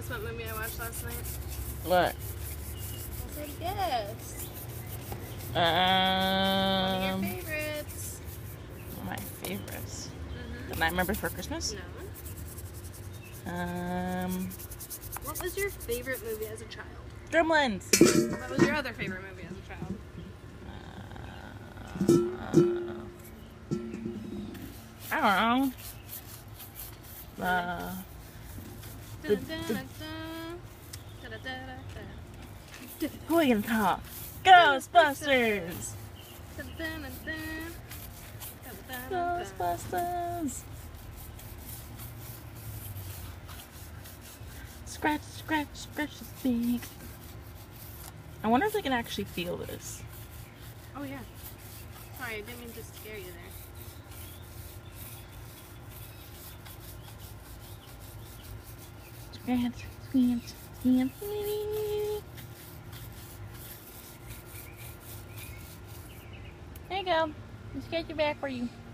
guess what movie I watched last night? What? I said guess. One of your favorites. My favorites. The Nightmare Before Christmas? No. What was your favorite movie as a child? Gremlins. What was your other favorite movie as a child? I don't know. Who are you gonna talk? Ghostbusters! Ghostbusters! Scratch, scratch, scratch his beak. I wonder if they can actually feel this. Oh yeah. Sorry, I didn't mean to scare you there. Scratch, scratch, scratch. There you go. Let's get your back for you.